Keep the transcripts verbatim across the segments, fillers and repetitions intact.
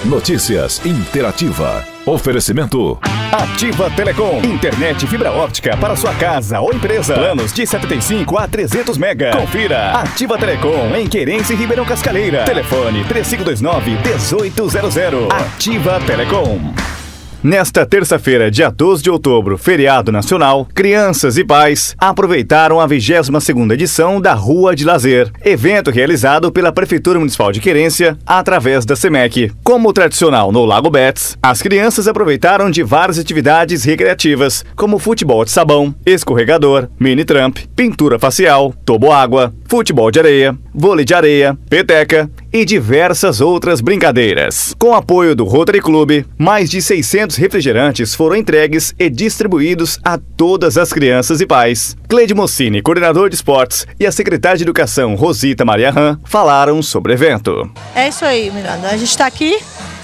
Notícias Interativa. Oferecimento Ativa Telecom. Internet fibra óptica para sua casa ou empresa. Planos de setenta e cinco a trezentos mega. Confira. Ativa Telecom em Querência e Ribeirão Cascaleira. Telefone três cinco dois nove, oito zero zero. Ativa Telecom. Nesta terça-feira, dia doze de outubro, feriado nacional, crianças e pais aproveitaram a vigésima segunda edição da Rua de Lazer, evento realizado pela Prefeitura Municipal de Querência através da SEMEC. Como tradicional no Lago Betts, as crianças aproveitaram de várias atividades recreativas, como futebol de sabão, escorregador, mini tramp, pintura facial, toboágua, futebol de areia, vôlei de areia, peteca e diversas outras brincadeiras. Com apoio do Rotary Club, mais de seiscentos refrigerantes foram entregues e distribuídos a todas as crianças e pais. Cleide Mossini, coordenador de esportes, e a secretária de Educação, Rosita Maria Ram, falaram sobre o evento. É isso aí, Miranda. A gente está aqui,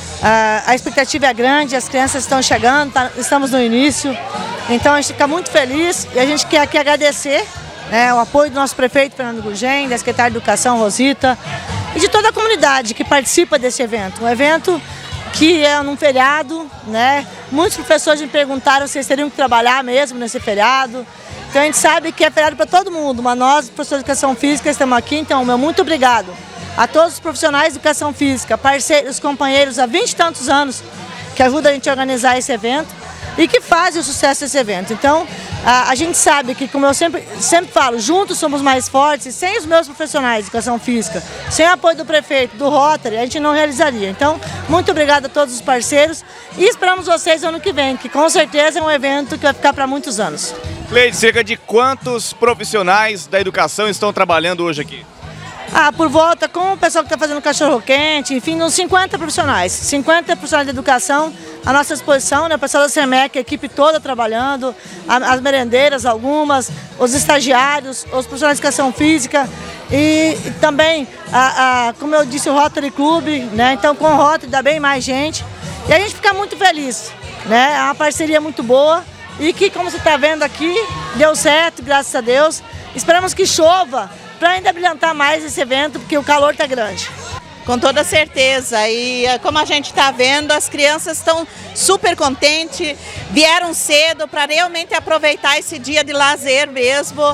a, a expectativa é grande, as crianças estão chegando, tá, estamos no início, então a gente fica muito feliz e a gente quer aqui agradecer né, o apoio do nosso prefeito, Fernando Gurgem, da secretária de Educação, Rosita, e de toda a comunidade que participa desse evento. Um evento que é num feriado, né? Muitos professores me perguntaram se eles teriam que trabalhar mesmo nesse feriado. Então a gente sabe que é feriado para todo mundo, mas nós, professores de Educação Física, estamos aqui, então meu muito obrigado a todos os profissionais de Educação Física, parceiros, companheiros há vinte e tantos anos que ajudam a gente a organizar esse evento e que fazem o sucesso desse evento. Então, a, a gente sabe que, como eu sempre, sempre falo, juntos somos mais fortes, e sem os meus profissionais de Educação Física, sem o apoio do prefeito, do Rotary, a gente não realizaria. Então, muito obrigado a todos os parceiros e esperamos vocês ano que vem, que com certeza é um evento que vai ficar para muitos anos. Cleide, cerca de quantos profissionais da educação estão trabalhando hoje aqui? Ah, por volta, com o pessoal que está fazendo cachorro-quente, enfim, uns cinquenta profissionais. cinquenta profissionais de educação à nossa disposição, né? O pessoal da SEMEC, a equipe toda trabalhando, as merendeiras, algumas, os estagiários, os profissionais de Educação Física e, e também, a, a, como eu disse, o Rotary Club, né? Então com o Rotary dá bem mais gente e a gente fica muito feliz, né? É uma parceria muito boa e que, como você está vendo aqui, deu certo, graças a Deus. Esperamos que chova para ainda brilhantar mais esse evento, porque o calor está grande. Com toda certeza, e como a gente está vendo, as crianças estão super contentes, vieram cedo para realmente aproveitar esse dia de lazer mesmo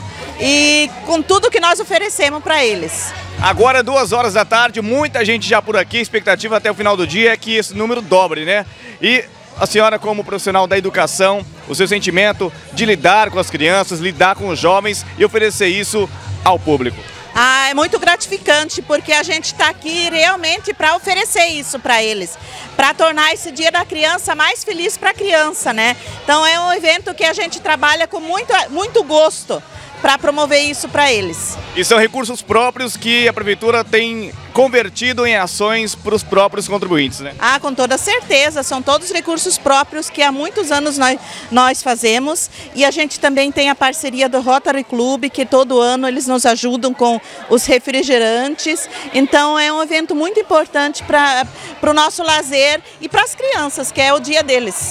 e com tudo que nós oferecemos para eles. Agora, duas horas da tarde, muita gente já por aqui, expectativa até o final do dia é que esse número dobre, né? E a senhora, como profissional da educação, o seu sentimento de lidar com as crianças, lidar com os jovens e oferecer isso ao público? Ah, é muito gratificante, porque a gente está aqui realmente para oferecer isso para eles, para tornar esse dia da criança mais feliz para a criança, né? Então é um evento que a gente trabalha com muito, muito gosto para promover isso para eles. E são recursos próprios que a Prefeitura tem convertido em ações para os próprios contribuintes, né? Ah, com toda certeza, são todos recursos próprios que há muitos anos nós, nós fazemos e a gente também tem a parceria do Rotary Club, que todo ano eles nos ajudam com os refrigerantes, então é um evento muito importante para o nosso lazer e para as crianças, que é o dia deles.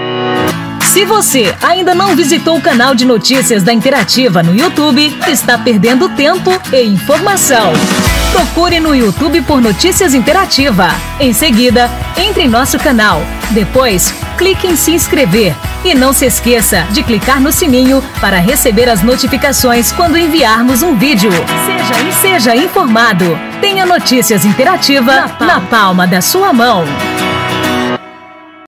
Se você ainda não visitou o canal de notícias da Interativa no YouTube, está perdendo tempo e informação. Procure no YouTube por Notícias Interativa. Em seguida, entre em nosso canal. Depois, clique em se inscrever. E não se esqueça de clicar no sininho para receber as notificações quando enviarmos um vídeo. Seja, seja informado. Tenha Notícias Interativa na palma da sua mão.